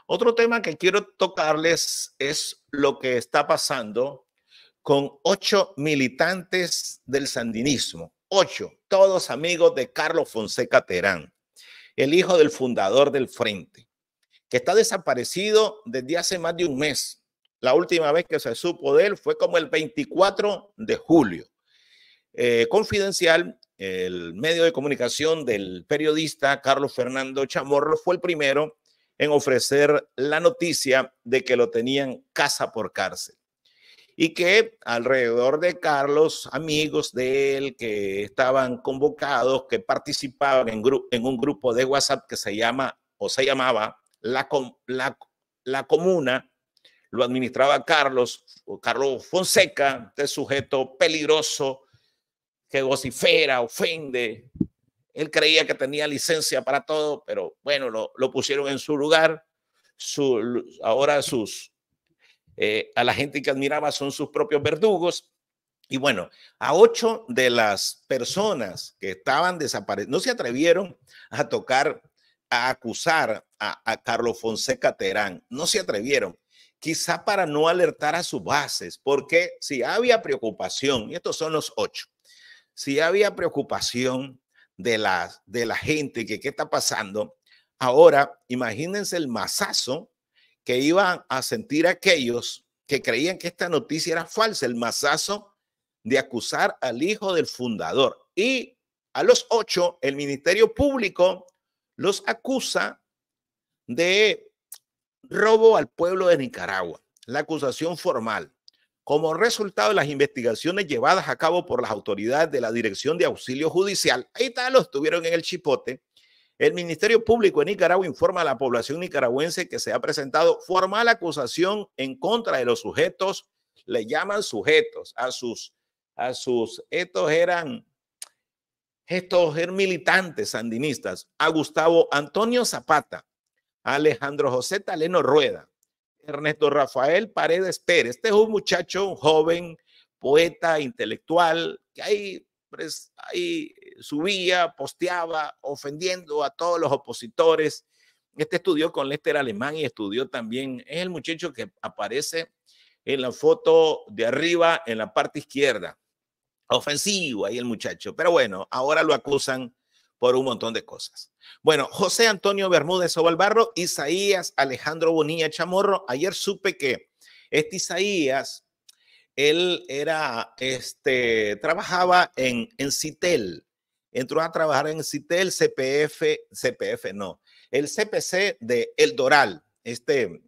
Otro tema que quiero tocarles es lo que está pasando con 8 militantes del sandinismo. 8, todos amigos de Carlos Fonseca Terán, el hijo del fundador del Frente, que está desaparecido desde hace más de un mes. La última vez que se supo de él fue como el 24 de julio. Confidencial, el medio de comunicación del periodista Carlos Fernando Chamorro fue el primero en ofrecer la noticia de que lo tenían casa por cárcel y que alrededor de Carlos, amigos de él que estaban convocados, que participaban en un grupo de WhatsApp que se llamaba La Comuna, lo administraba Carlos Fonseca, este sujeto peligroso que vocifera, ofende. Él creía que tenía licencia para todo, pero bueno, lo pusieron en su lugar. Ahora a la gente que admiraba son sus propios verdugos. Y bueno, a 8 de las personas que estaban desaparecidas no se atrevieron a tocar, a acusar a Carlos Fonseca Terán. No se atrevieron, quizá para no alertar a sus bases, porque si había preocupación, y estos son los 8, si había preocupación de la gente, que qué está pasando, ahora imagínense el mazazo que iban a sentir aquellos que creían que esta noticia era falsa, el mazazo de acusar al hijo del fundador. Y a los 8, el Ministerio Público los acusa de robo al pueblo de Nicaragua, la acusación formal. Como resultado de las investigaciones llevadas a cabo por las autoridades de la Dirección de Auxilio Judicial, ahí está, los tuvieron en el chipote. El Ministerio Público de Nicaragua informa a la población nicaragüense que se ha presentado formal acusación en contra de los sujetos, le llaman sujetos estos eran militantes sandinistas, a Gustavo Antonio Zapata, a Alejandro José Taleno Rueda, Ernesto Rafael Paredes Pérez. Este es un muchacho, un joven, poeta, intelectual, que ahí subía, posteaba, ofendiendo a todos los opositores. Este estudió con Lester Alemán y estudió también, es el muchacho que aparece en la foto de arriba, en la parte izquierda. Ofensivo ahí el muchacho, pero bueno, ahora lo acusan por un montón de cosas. Bueno, José Antonio Bermúdez Ovalbarro, Isaías Alejandro Bonilla Chamorro. Ayer supe que este Isaías, él trabajaba en Citel, entró a trabajar en Citel, el CPC de El Doral, este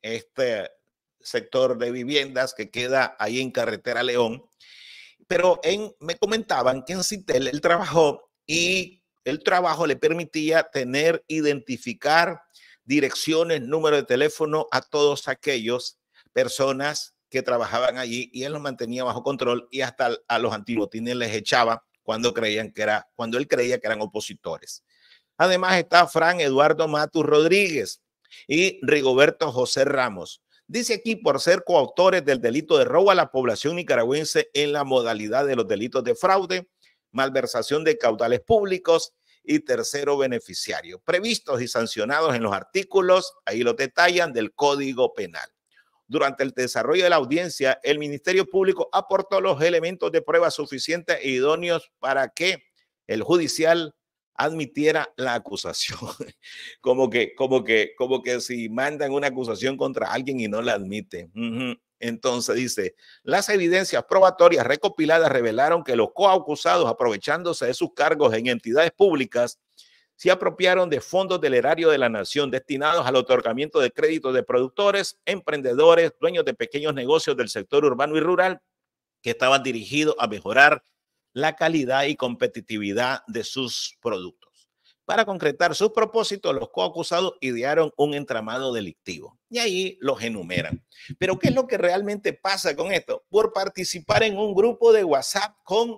sector de viviendas que queda ahí en Carretera León. Pero me comentaban que en Citel él trabajó y el trabajo le permitía identificar direcciones, número de teléfono a todos aquellos personas que trabajaban allí, y él los mantenía bajo control y hasta a los antibotines les echaba cuando él creía que eran opositores. Además está Fran Eduardo Matus Rodríguez y Rigoberto José Ramos. Dice aquí, por ser coautores del delito de robo a la población nicaragüense en la modalidad de los delitos de fraude, malversación de caudales públicos y tercero beneficiario, previstos y sancionados en los artículos, ahí lo detallan, del Código Penal. Durante el desarrollo de la audiencia, el Ministerio Público aportó los elementos de prueba suficientes e idóneos para que el judicial admitiera la acusación. como que si mandan una acusación contra alguien y no la admiten. Entonces dice, las evidencias probatorias recopiladas revelaron que los coacusados, aprovechándose de sus cargos en entidades públicas, se apropiaron de fondos del erario de la nación destinados al otorgamiento de créditos de productores, emprendedores, dueños de pequeños negocios del sector urbano y rural, que estaban dirigidos a mejorar la calidad y competitividad de sus productos. Para concretar sus propósitos, los coacusados idearon un entramado delictivo y ahí los enumeran. Pero ¿qué es lo que realmente pasa con esto? Por participar en un grupo de WhatsApp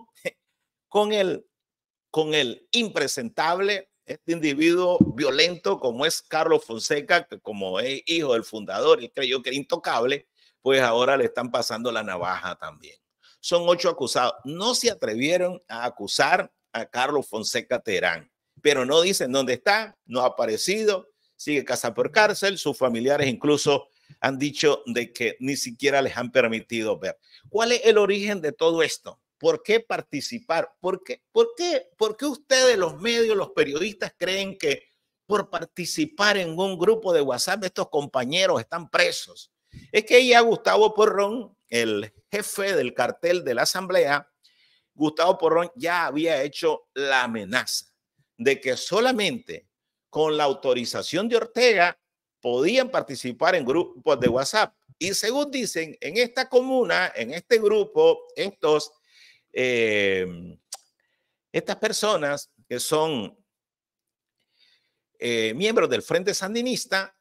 con el impresentable, este individuo violento como es Carlos Fonseca, que como es hijo del fundador y creyó que era intocable, pues ahora le están pasando la navaja también. Son 8 acusados. No se atrevieron a acusar a Carlos Fonseca Terán, pero no dicen dónde está, no ha aparecido. sigue casa por cárcel, sus familiares incluso han dicho de que ni siquiera les han permitido ver. ¿Cuál es el origen de todo esto? ¿Por qué participar? ¿Por qué ustedes, los medios, los periodistas, creen que por participar en un grupo de WhatsApp estos compañeros están presos? Es que ya Gustavo Porrón, el jefe del cartel de la Asamblea, Gustavo Porrón ya había hecho la amenaza de que solamente con la autorización de Ortega podían participar en grupos de WhatsApp. Y según dicen, en esta comuna, en este grupo, estas personas que son miembros del Frente Sandinista,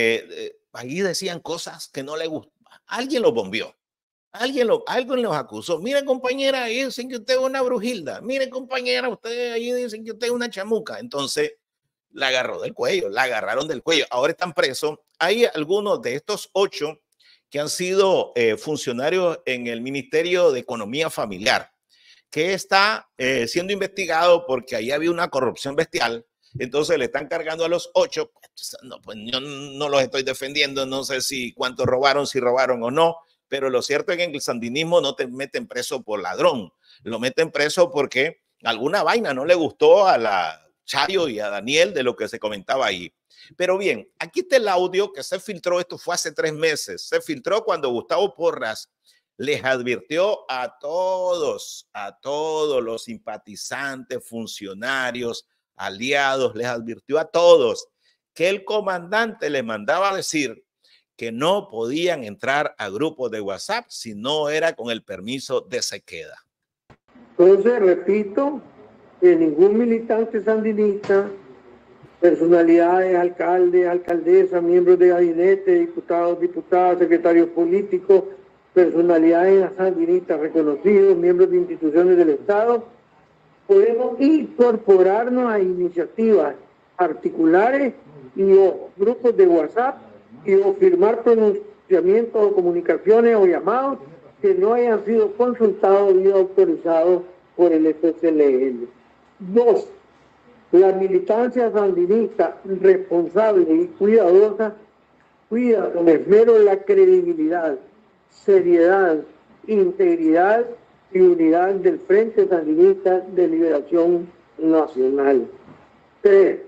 ahí decían cosas que no le gustaban. Alguien los bombeó. Alguien los acusó. Mire, compañera, ahí dicen que usted es una brujilda. Mire, compañera, ustedes ahí dicen que usted es una chamuca. Entonces, la agarró del cuello, la agarraron del cuello. Ahora están presos. Hay algunos de estos 8 que han sido funcionarios en el Ministerio de Economía Familiar, que está siendo investigado porque ahí había una corrupción bestial. Entonces le están cargando a los 8. No, pues yo no los estoy defendiendo. No sé si cuántos robaron, si robaron o no. Pero lo cierto es que en el sandinismo no te meten preso por ladrón. Lo meten preso porque alguna vaina no le gustó a la Chayo y a Daniel de lo que se comentaba ahí. Pero bien, aquí está el audio que se filtró. Esto fue hace 3 meses. Se filtró cuando Gustavo Porras les advirtió a todos los simpatizantes, funcionarios, aliados, les advirtió a todos que el comandante les mandaba a decir que no podían entrar a grupos de WhatsApp si no era con el permiso de Sequeda. Entonces, repito, que ningún militante sandinista, personalidades, alcaldes, alcaldesas, miembros de gabinete, diputados, diputadas, secretarios políticos, personalidades sandinistas reconocidos, miembros de instituciones del Estado, podemos incorporarnos a iniciativas particulares y o grupos de WhatsApp y o firmar pronunciamientos o comunicaciones o llamados que no hayan sido consultados y autorizados por el FSLN. 2. La militancia sandinista responsable y cuidadosa cuida con esmero la credibilidad, seriedad, integridad y unidad del Frente Sandinista de Liberación Nacional. 3.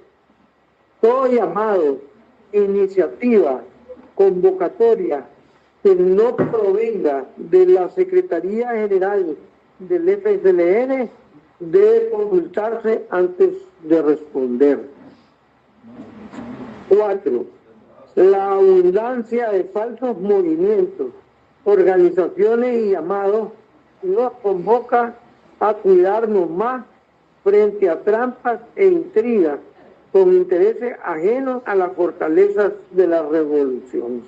Todo llamado, iniciativa, convocatoria que no provenga de la Secretaría General del FSLN debe consultarse antes de responder. 4. La abundancia de falsos movimientos, organizaciones y llamados nos convoca a cuidarnos más frente a trampas e intrigas con intereses ajenos a las fortalezas de la revolución.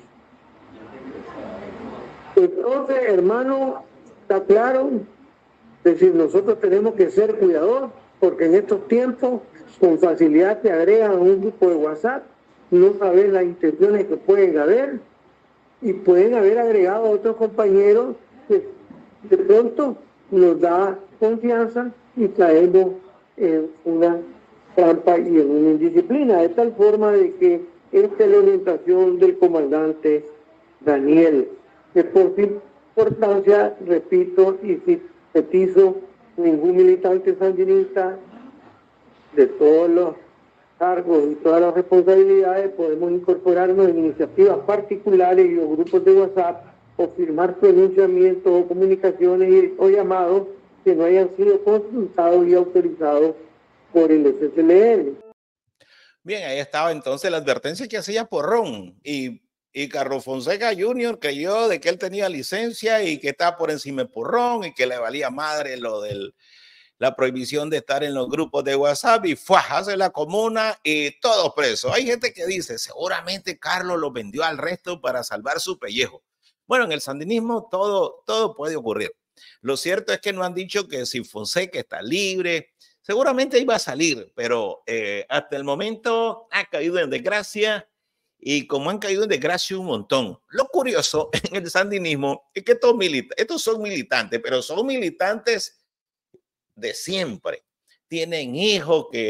Entonces, hermano, está claro, es decir, nosotros tenemos que ser cuidadosos porque en estos tiempos con facilidad te agregan a un grupo de WhatsApp, no sabes las intenciones que pueden haber y pueden haber agregado a otros compañeros que de pronto nos da confianza y caemos en una trampa y en una indisciplina, de tal forma de que esta es la orientación del comandante Daniel, que por su importancia, repito y sintetizo, ningún militante sandinista de todos los cargos y todas las responsabilidades podemos incorporarnos en iniciativas particulares y o grupos de WhatsApp o firmar pronunciamientos o comunicaciones o llamados que no hayan sido consultados y autorizados por el FSLN. Bien, ahí estaba entonces la advertencia que hacía Porrón y Carlos Fonseca Jr. creyó de que él tenía licencia y que estaba por encima de Porrón y que le valía madre lo de la prohibición de estar en los grupos de WhatsApp y hace la comuna y todos presos. Hay gente que dice, seguramente Carlos lo vendió al resto para salvar su pellejo. Bueno, en el sandinismo todo puede ocurrir. Lo cierto es que no han dicho que si Fonseca está libre, seguramente iba a salir, pero hasta el momento ha caído en desgracia y como han caído en desgracia un montón. Lo curioso en el sandinismo es que estos son militantes, pero son militantes de siempre. Tienen hijos que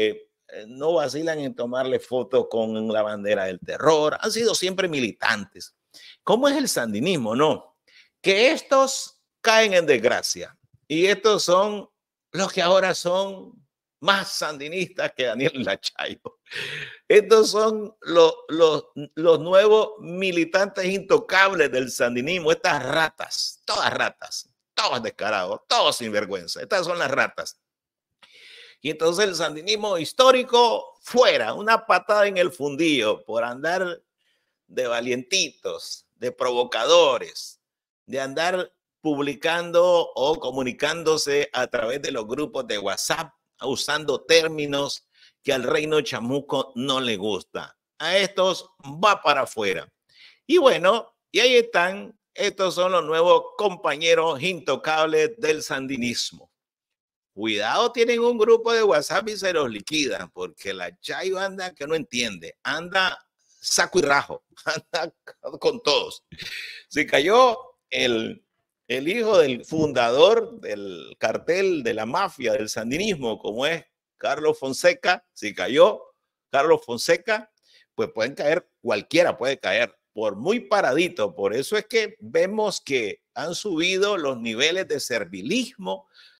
no vacilan en tomarle fotos con la bandera del terror, han sido siempre militantes. ¿Cómo es el sandinismo? No, que estos caen en desgracia y estos son los que ahora son más sandinistas que Daniel Lachayo. Estos son los nuevos militantes intocables del sandinismo, estas ratas, todos descarados, todos sinvergüenza. Estas son las ratas. Y entonces el sandinismo histórico fuera, una patada en el fundillo por andar de valientitos, de provocadores, de andar publicando o comunicándose a través de los grupos de WhatsApp, usando términos que al reino chamuco no le gusta. A estos va para afuera. Y bueno, y ahí están, estos son los nuevos compañeros intocables del sandinismo. Cuidado, tienen un grupo de WhatsApp y se los liquidan, porque la Chayo anda que no entiende, anda saco y rajo, anda con todos. Se cayó el hijo del fundador del cartel de la mafia del sandinismo, como es Carlos Fonseca. Si cayó Carlos Fonseca, pues pueden caer, cualquiera puede caer, por muy paradito. Por eso es que vemos que han subido los niveles de servilismo